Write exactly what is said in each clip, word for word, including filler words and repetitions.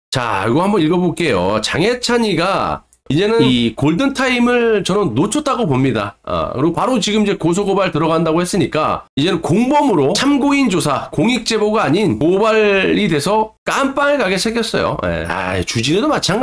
자, 이거 한번 읽어볼게요. 장해찬이가 이제는 이 골든타임을 저는 놓쳤다고 봅니다. 아, 그리고 바로 지금 이제 고소고발 들어간다고 했으니까 이제는 공범으로 참고인 조사, 공익제보가 아닌 고발이 돼서 깜빵에 가게 생겼어요. 예. 아, 주진우도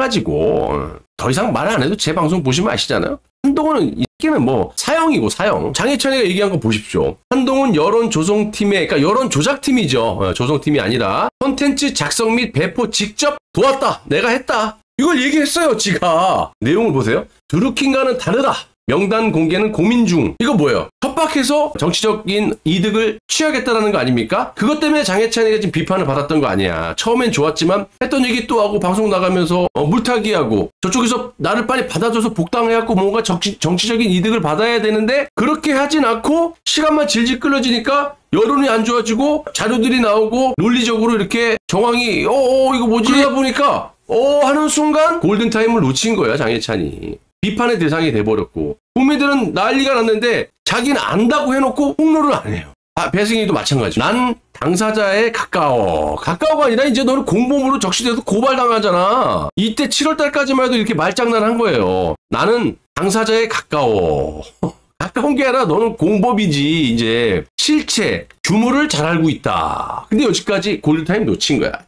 마찬가지고. 더 이상 말 안 해도 제 방송 보시면 아시잖아요. 한동훈은 이게는 뭐 사형이고 사형. 장해찬이가 얘기한 거 보십시오. 한동훈 여론조성팀의, 그러니까 여론조작팀이죠. 조성팀이 아니라 콘텐츠 작성 및 배포 직접 도왔다. 내가 했다. 이걸 얘기했어요, 지가. 내용을 보세요. 드루킹과는 다르다. 명단 공개는 고민 중. 이거 뭐예요? 협박해서 정치적인 이득을 취하겠다라는 거 아닙니까? 그것 때문에 장해찬이가 지금 비판을 받았던 거 아니야. 처음엔 좋았지만 했던 얘기 또 하고 방송 나가면서 어, 물타기하고 저쪽에서 나를 빨리 받아줘서 복당해갖고 뭔가 정치, 정치적인 이득을 받아야 되는데 그렇게 하진 않고 시간만 질질 끌어지니까 여론이 안 좋아지고 자료들이 나오고 논리적으로 이렇게 정황이 어, 어 이거 뭐지? 그러다 보니까 어 하는 순간 골든타임을 놓친 거야, 장해찬이. 비판의 대상이 돼버렸고 국민들은 난리가 났는데 자기는 안다고 해놓고 폭로를 안 해요. 아, 배승희도 마찬가지. 난 당사자에 가까워. 가까워가 아니라 이제 너는 공범으로 적시돼서 고발당하잖아. 이때 칠월 달까지만 해도 이렇게 말장난한 거예요. 나는 당사자에 가까워. 가까운 게 아니라 너는 공범이지. 이제 실체, 규모를 잘 알고 있다. 근데 여기까지 골든타임 놓친 거야.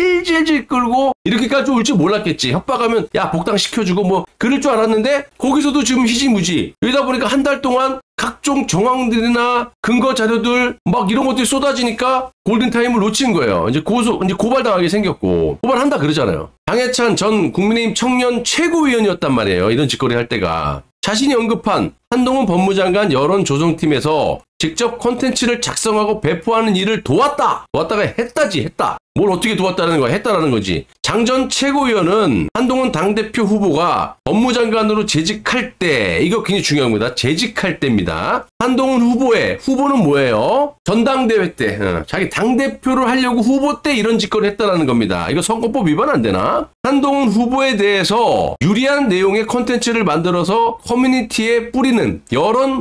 질질질 끌고 이렇게까지 올 줄 몰랐겠지. 협박하면 야 복당시켜주고 뭐 그럴 줄 알았는데 거기서도 지금 희지무지. 이러다 보니까 한 달 동안 각종 정황들이나 근거 자료들 막 이런 것들이 쏟아지니까 골든타임을 놓친 거예요. 이제 고소, 이제 고발당하게 생겼고. 고발한다 그러잖아요. 장해찬 전 국민의힘 청년 최고위원이었단 말이에요. 이런 짓거리 할 때가. 자신이 언급한 한동훈 법무장관 여론조성팀에서 직접 콘텐츠를 작성하고 배포하는 일을 도왔다. 도왔다가 했다지, 했다. 뭘 어떻게 도왔다는 거야? 했다라는 거지. 장 전 최고위원은 한동훈 당대표 후보가 법무장관으로 재직할 때, 이거 굉장히 중요합니다. 재직할 때입니다. 한동훈 후보의, 후보는 뭐예요? 전당대회 때, 어, 자기 당대표를 하려고 후보 때 이런 짓거리 했다라는 겁니다. 이거 선거법 위반 안 되나? 한동훈 후보에 대해서 유리한 내용의 콘텐츠를 만들어서 커뮤니티에 뿌리는 여론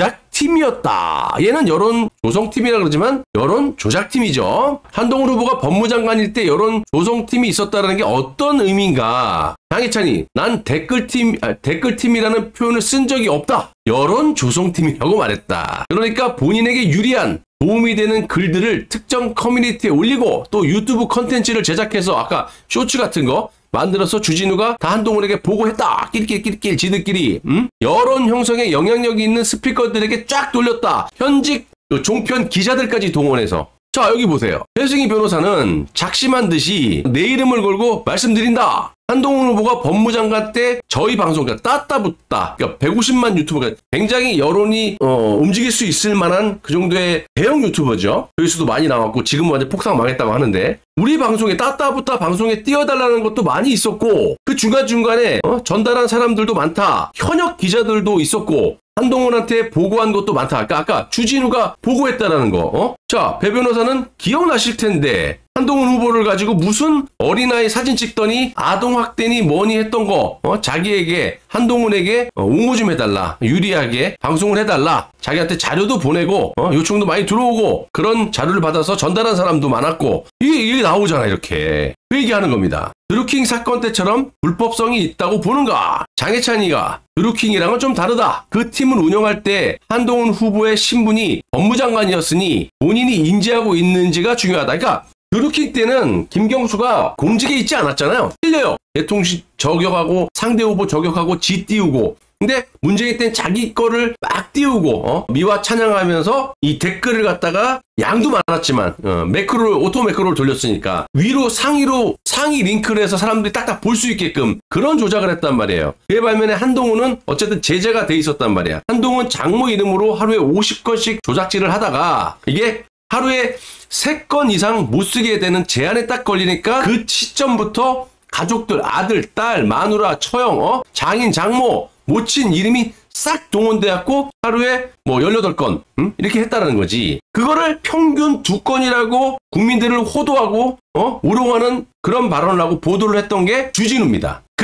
조작팀이었다. 얘는 여론 조성팀이라 그러지만 여론 조작팀이죠. 한동훈 후보가 법무장관일 때 여론 조성팀이 있었다는 게 어떤 의미인가? 장해찬이 난 댓글팀, 아, 댓글팀이라는 표현을 쓴 적이 없다. 여론 조성팀이라고 말했다. 그러니까 본인에게 유리한 도움이 되는 글들을 특정 커뮤니티에 올리고 또 유튜브 컨텐츠를 제작해서 아까 쇼츠 같은 거 만들어서 주진우가 다 한동훈에게 보고했다. 끼리끼리끼리 지들끼리 음? 여론 형성에 영향력이 있는 스피커들에게 쫙 돌렸다. 현직 종편 기자들까지 동원해서. 자, 여기 보세요. 배승희 변호사는 작심한 듯이 내 이름을 걸고 말씀드린다. 한동훈 후보가 법무장관 때 저희 방송, 그러니까 따따붙다, 그러니까 백오십만 유튜버가 굉장히 여론이 어, 움직일 수 있을 만한 그 정도의 대형 유튜버죠. 조회수도 많이 나왔고 지금은 완전 폭삭 망했다고 하는데 우리 방송에 따따붙다 방송에 띄워달라는 것도 많이 있었고 그 중간중간에 어, 전달한 사람들도 많다. 현역 기자들도 있었고 한동훈한테 보고한 것도 많다. 아까, 아까 주진우가 보고했다라는 거. 어? 자, 배 변호사는 기억나실 텐데 한동훈 후보를 가지고 무슨 어린아이 사진 찍더니 아동학대니 뭐니 했던 거 어? 자기에게 한동훈에게 어, 옹호 좀 해달라. 유리하게 방송을 해달라. 자기한테 자료도 보내고 어? 요청도 많이 들어오고 그런 자료를 받아서 전달한 사람도 많았고 이게, 이게 나오잖아 이렇게. 그 얘기하는 겁니다. 드루킹 사건 때처럼 불법성이 있다고 보는가? 장해찬이가 드루킹이랑은 좀 다르다. 그 팀을 운영할 때 한동훈 후보의 신분이 법무장관이었으니 본인이 인지하고 있는지가 중요하다. 그러니까 드루킹 때는 김경수가 공직에 있지 않았잖아요. 틀려요. 대통령실 저격하고 상대 후보 저격하고 지 띄우고. 근데 문재인 때는 자기 거를 막 띄우고 어? 미화 찬양하면서 이 댓글을 갖다가 양도 많았지만 어, 매크로를 오토 매크로를 돌렸으니까 위로 상위로 상위 링크를 해서 사람들이 딱딱 볼 수 있게끔 그런 조작을 했단 말이에요. 그에 반면에 한동훈은 어쨌든 제재가 돼 있었단 말이야. 한동훈 장모 이름으로 하루에 오십 건씩 조작질을 하다가 이게 하루에 세 건 이상 못 쓰게 되는 제한에 딱 걸리니까 그 시점부터 가족들, 아들, 딸, 마누라, 처형, 어? 장인, 장모, 모친 이름이 싹 동원돼갖고 하루에 뭐 열여덟 건 음? 이렇게 했다는 거지. 그거를 평균 두 건이라고 국민들을 호도하고 어? 우롱하는 그런 발언을 하고 보도를 했던 게 주진우입니다. 그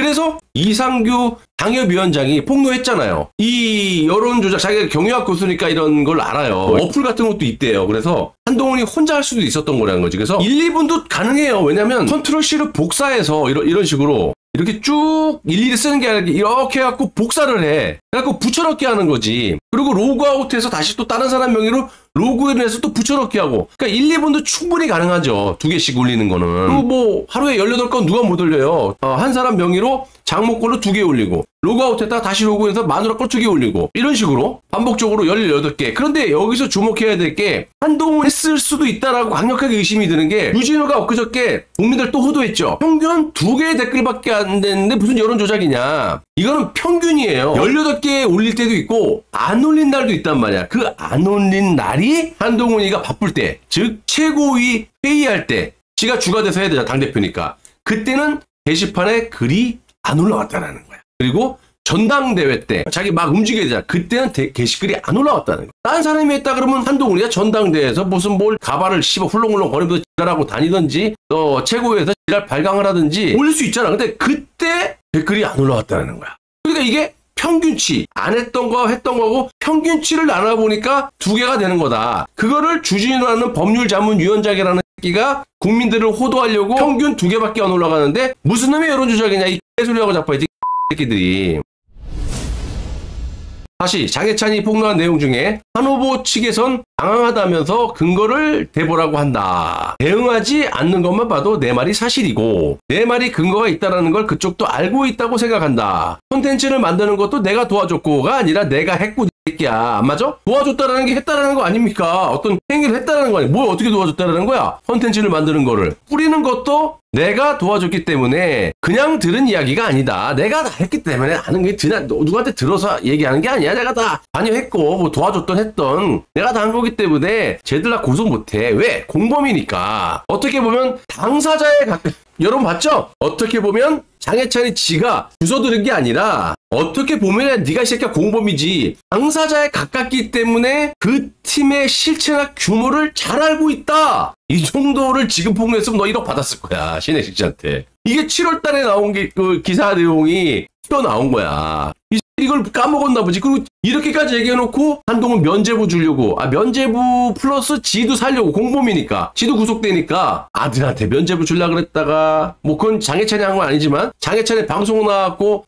그래서 이상규 당협위원장이 폭로했잖아요. 이 여론조작, 자기가 경영학 교수니까 이런 걸 알아요. 어플 같은 것도 있대요. 그래서 한동훈이 혼자 할 수도 있었던 거라는 거지. 그래서 일, 이 분도 가능해요. 왜냐면 컨트롤 C로 복사해서 이런, 이런 식으로 이렇게 쭉 일일이 쓰는 게 아니라 이렇게 해갖고 복사를 해. 그래갖고 붙여넣기 하는 거지. 그리고 로그아웃해서 다시 또 다른 사람 명의로 로그인해서 또 붙여넣기 하고. 그러니까 일, 이 분도 충분히 가능하죠. 두 개씩 올리는 거는. 그리고 뭐 하루에 열여덟 건 누가 못 올려요. 어, 한 사람 명의로 장모걸로 두 개 올리고 로그아웃했다가 다시 로그인해서 마누라 걸 두 개 올리고 이런 식으로 반복적으로 열여덟 개. 그런데 여기서 주목해야 될 게 한동훈이 했을 수도 있다라고 강력하게 의심이 드는 게 유진호가 엊그저께 국민들 또 호도했죠. 평균 두 개의 댓글밖에 안 됐는데 무슨 여론조작이냐. 이거는 평균이에요. 열여덟 개 올릴 때도 있고 안 올린 날도 있단 말이야. 그 안 올린 날이 한동훈이가 바쁠 때, 즉 최고위 회의할 때 지가 주가 돼서 해야 되잖아. 당대표니까. 그때는 게시판에 글이 안 올라왔다라는 거야. 그리고 전당대회 때 자기 막 움직여야 되잖아. 그때는 대, 게시글이 안 올라왔다는 거야. 딴 사람이 했다 그러면 한동훈이가 전당대회에서 무슨 뭘 가발을 씹어 훌렁훌렁 거리면서 지랄하고 다니든지 또 최고위에서 지랄 발광을 하든지 올릴 수 있잖아. 근데 그때 댓글이 안 올라왔다는 거야. 그러니까 이게 평균치, 안 했던 거 했던 거고 평균치를 나눠보니까 두 개가 되는 거다. 그거를 주진우라는 법률자문위원장이라는 새끼가 국민들을 호도하려고 평균 두 개밖에 안 올라가는데 무슨 놈의 여론조작이냐 이 개소리하고 자빠야지 새끼들이. 다시 장해찬이 폭로한 내용 중에 한 후보 측에선 당황하다면서 근거를 대보라고 한다. 대응하지 않는 것만 봐도 내 말이 사실이고 내 말이 근거가 있다는 걸 그쪽도 알고 있다고 생각한다. 콘텐츠를 만드는 것도 내가 도와줬고가 아니라 내가 했고 새끼야. 안 맞아? 도와줬다라는 게 했다라는 거 아닙니까? 어떤 행위를 했다라는 거 아니야. 뭘 어떻게 도와줬다라는 거야? 콘텐츠를 만드는 거를. 뿌리는 것도 내가 도와줬기 때문에 그냥 들은 이야기가 아니다. 내가 다 했기 때문에 아는 게 드나, 누구한테 들어서 얘기하는 게 아니야. 내가 다 관여했고 뭐 도와줬던 했던 내가 다 한 거기 때문에 쟤들 다 고소 못해. 왜? 공범이니까. 어떻게 보면 당사자에 가까이. 여러분 봤죠? 어떻게 보면 장해찬이 지가 주워 들은 게 아니라 어떻게 보면 네가 이 새끼가 공범이지. 당사자에 가깝기 때문에 그 팀의 실체나 규모를 잘 알고 있다. 이 정도를 지금 폭로했으면 너 일억 받았을 거야. 신혜식 씨한테. 이게 칠월 달에 나온 게 그 기사 내용이 튀어나온 거야. 이 이걸 까먹었나 보지. 그리고 이렇게까지 얘기해놓고 한동훈 면죄부 주려고. 아 면죄부 플러스 지도 살려고. 공범이니까. 지도 구속되니까 아들한테 면죄부 주려고 그랬다가 뭐 그건 장해찬이 한 건 아니지만 장해찬이 방송 나왔고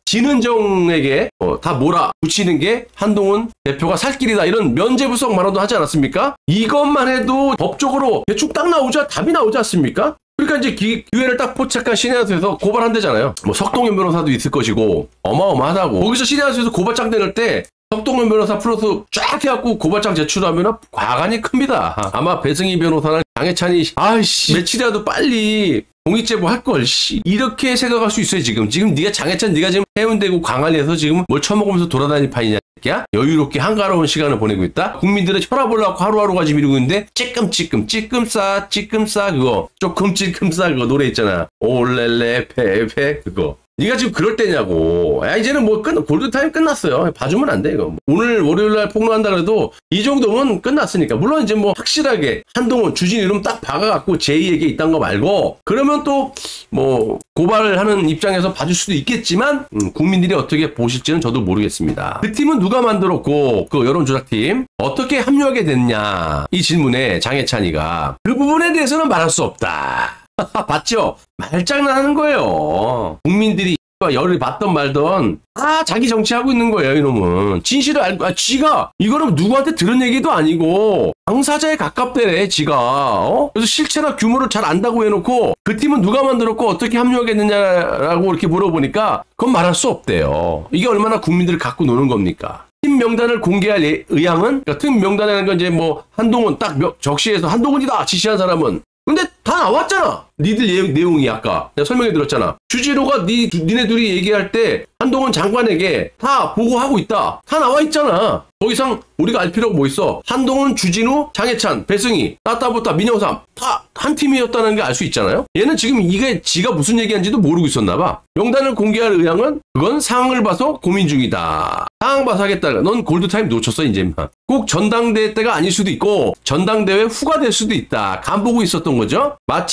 진은정에게 어, 다 몰아 붙이는 게 한동훈 대표가 살 길이다. 이런 면죄부성 발언도 하지 않았습니까? 이것만 해도 법적으로 대충 딱 나오자 답이 나오지 않습니까? 그러니까 이제 기, 기회를 딱 포착한 신의하수에서 고발한대잖아요. 뭐 석동현 변호사도 있을 것이고 어마어마하다고. 거기서 신의하수에서 고발장 내놓을 때 석동현 변호사 플러스 쫙 해갖고 고발장 제출하면 과간이 큽니다. 아마 배승희 변호사랑 장해찬이 아이씨 며칠이라도 빨리 공익제보 할걸. 씨. 이렇게 생각할 수 있어요. 지금 지금 네가 장해찬 네가 지금 해운대구 광안리에서 지금 뭘 처먹으면서 돌아다닐 판이냐. 야? 여유롭게 한가로운 시간을 보내고 있다. 국민들의 혈압 올라가고 하루하루가 지금 이러고 있는데 찌끔찌끔 찌끔싸 찌끔싸 그거 조금 찌끔싸 그거 노래 있잖아. 올렐레 페페 그거. 네가 지금 그럴 때냐고. 야 이제는 뭐 끝 골든타임 끝났어요. 봐주면 안 돼 이거. 오늘 월요일날 폭로한다 그래도 이 정도면 끝났으니까. 물론 이제 뭐 확실하게 한동훈 주진 이름 딱 박아갖고 제이에게 있단 거 말고 그러면 또 뭐 고발을 하는 입장에서 봐줄 수도 있겠지만 음, 국민들이 어떻게 보실지는 저도 모르겠습니다. 그 팀은 누가 만들었고 그 여론조작팀 어떻게 합류하게 됐냐 이 질문에 장해찬이가 그 부분에 대해서는 말할 수 없다. 봤죠? 말장난하는 거예요. 국민들이 열을 받던 말던 다 자기 정치하고 있는 거예요. 이놈은 진실을 알고 아, 지가 이거는 누구한테 들은 얘기도 아니고 당사자에 가깝대래 지가. 어? 그래서 실체나 규모를 잘 안다고 해놓고 그 팀은 누가 만들었고 어떻게 합류하겠느냐라고 이렇게 물어보니까 그건 말할 수 없대요. 이게 얼마나 국민들을 갖고 노는 겁니까? 팀 명단을 공개할 예, 의향은 그러니까 팀 명단이라는 건 이제 뭐 한동훈 딱 명, 적시해서 한동훈이다 지시한 사람은 근데 다 나왔잖아. 니들 예, 내용이 아까 내가 설명해 드렸잖아. 주진호가 니, 니네 둘이 얘기할 때 한동훈 장관에게 다 보고하고 있다. 다 나와 있잖아. 더 이상 우리가 알 필요가 뭐 있어. 한동훈, 주진우, 장해찬, 배승희, 따따보따, 민영삼 다 한 팀이었다는 게 알 수 있잖아요. 얘는 지금 이게 지가 무슨 얘기한지도 모르고 있었나 봐. 명단을 공개할 의향은 그건 상황을 봐서 고민 중이다. 상황 봐서 하겠다. 넌 골드타임 놓쳤어 이제. 꼭 전당대회 때가 아닐 수도 있고 전당대회 후가 될 수도 있다. 간 보고 있었던 거죠. 마치 용산이나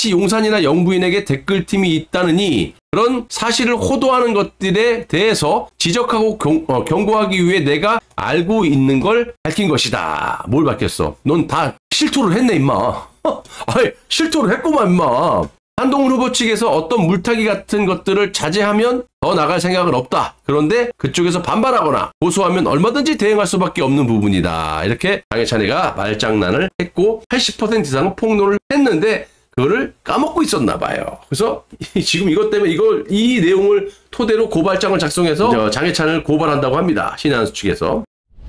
장애찬이나 영부인에게 댓글팀이 있다느니 그런 사실을 호도하는 것들에 대해서 지적하고 경, 어, 경고하기 위해 내가 알고 있는 걸 밝힌 것이다. 뭘 밝혔어? 넌 다 실토를 했네 임마. 아이 실토를 했구만 임마. 한동훈 후보 측에서 어떤 물타기 같은 것들을 자제하면 더 나갈 생각은 없다. 그런데 그쪽에서 반발하거나 고소하면 얼마든지 대응할 수밖에 없는 부분이다. 이렇게 장해찬이가 말장난을 했고 팔십 퍼센트 이상은 폭로를 했는데 그거를 까먹고 있었나 봐요. 그래서 지금 이것 때문에 이걸 이 내용을 토대로 고발장을 작성해서 장해찬을 고발한다고 합니다. 신한수 측에서.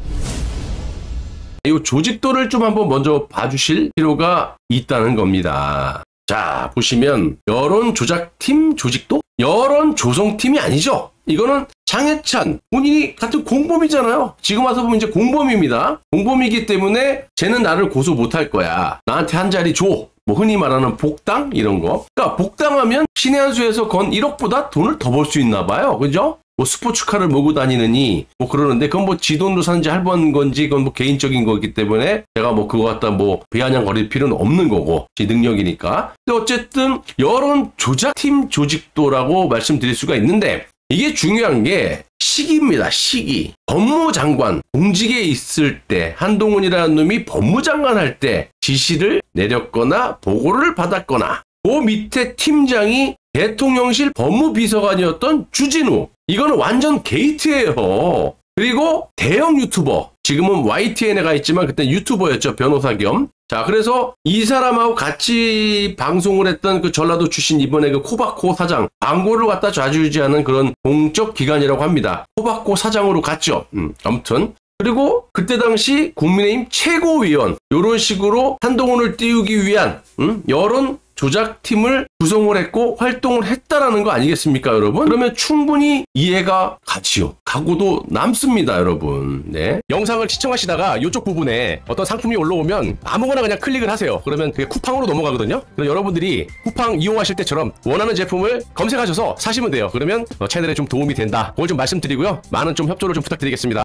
이 조직도를 좀 한번 먼저 봐주실 필요가 있다는 겁니다. 자, 보시면 여론 조작팀 조직도? 여론 조성팀이 아니죠. 이거는 장해찬 본인이 같은 공범이잖아요. 지금 와서 보면 이제 공범입니다. 공범이기 때문에 쟤는 나를 고소 못할 거야. 나한테 한 자리 줘. 뭐 흔히 말하는 복당 이런 거. 그러니까 복당하면 신의 한 수에서 건 일억보다 돈을 더 벌 수 있나 봐요. 그죠? 뭐 스포츠카를 몰고 다니느니 뭐 그러는데 그건 뭐 지 돈으로 사는지 할번 건지 그건 뭐 개인적인 거기 때문에 제가 뭐 그거 갖다 뭐 비아냥거릴 필요는 없는 거고 제 능력이니까. 근데 어쨌든 여론 조작팀 조직도라고 말씀드릴 수가 있는데 이게 중요한 게 시기입니다. 시기. 법무장관 공직에 있을 때 한동훈이라는 놈이 법무장관 할 때 지시를 내렸거나 보고를 받았거나 그 밑에 팀장이 대통령실 법무비서관이었던 주진우. 이거는 완전 게이트예요. 그리고 대형 유튜버. 지금은 와이티엔에 가 있지만 그때 유튜버였죠. 변호사 겸. 자, 그래서 이 사람하고 같이 방송을 했던 그 전라도 출신 이번에 그 코바코 사장. 광고를 갖다 좌지우지하는 그런 공적 기관이라고 합니다. 코바코 사장으로 갔죠. 음, 아무튼. 그리고 그때 당시 국민의힘 최고위원. 이런 식으로 한동훈을 띄우기 위한 음, 여론 조작팀을 구성을 했고 활동을 했다라는 거 아니겠습니까, 여러분? 그러면 충분히 이해가 가지요. 각오도 남습니다, 여러분. 네. 영상을 시청하시다가 이쪽 부분에 어떤 상품이 올라오면 아무거나 그냥 클릭을 하세요. 그러면 그게 쿠팡으로 넘어가거든요. 그럼 여러분들이 쿠팡 이용하실 때처럼 원하는 제품을 검색하셔서 사시면 돼요. 그러면 채널에 좀 도움이 된다. 그걸 좀 말씀드리고요. 많은 좀 협조를 좀 부탁드리겠습니다.